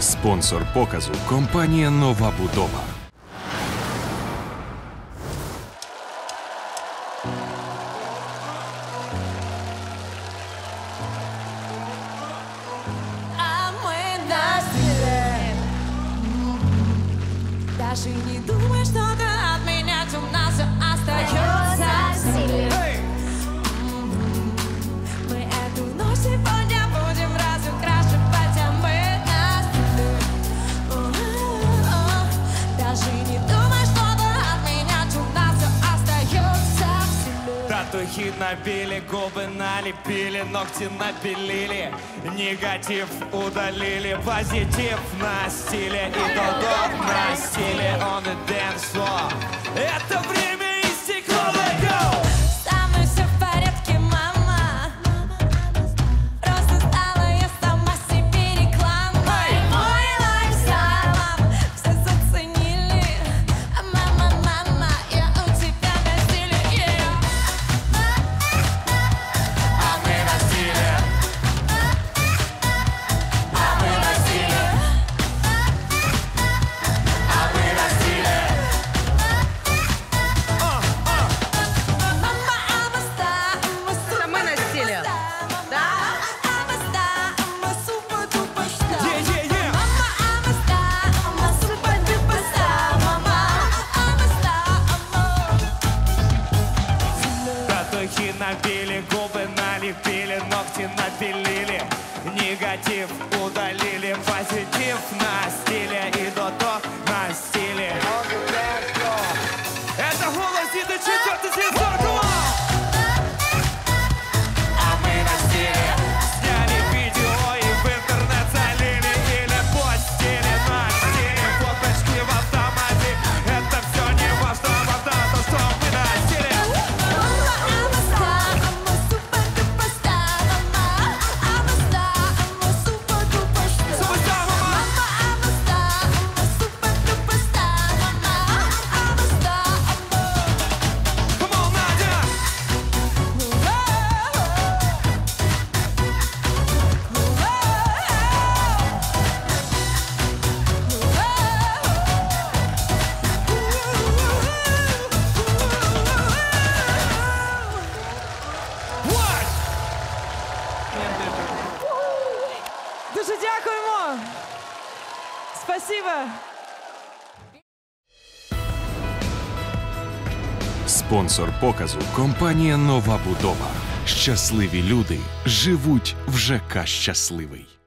Спонсор показу – компанія «Нова будова». Даже не думай, что-то от меня темно, все остается в силе. Мы эту ночь сегодня будем разукрашивать, а мы на стиле. Даже не думай, что-то от меня темно, все остается в силе. Татухи набили, губы налепили, ногти напилили, негатив удалили, позитив на стиле и додок на стиле on the dance floor. Это время истекло, let go! Со мной все в порядке, мама. Просто стала я сама себе рекламой. Мой лайфстайл все заценили. Мама, мама, я у тебя на стиле. А мы на стиле. А мы на стиле. А мы на стиле. Мама, I'm a star, I'm a super Мы на стиле. Да? I'm a star, I'm a super-duper star. Yeah, yeah, yeah. Mama, I'm a star, I'm a super-duper star. Mama, I'm a star, Татухи набили, губы налепили, ногти напилили, негатив удалили, позитив на стиле и додок на стиле. Это голос и до 4-й сезон. А мы на стиле. Сняли видео и в интернет залили или постили на стиле. Фоточки в автомате. Это все не важно, важно то, что мы на стиле. Mama, I'm a star, I'm a super-duper star. Mama, I'm a star, I'm a super-duper star. Суперстар, мама. Mama, I'm a star, I'm a super-duper star. Mama, I'm a star, Come on, Надя. What? Дуже дякуємо. Спасибо. Спонсор показу – компанія «Нова будова». Щасливі люди живуть в ЖК «Щасливий».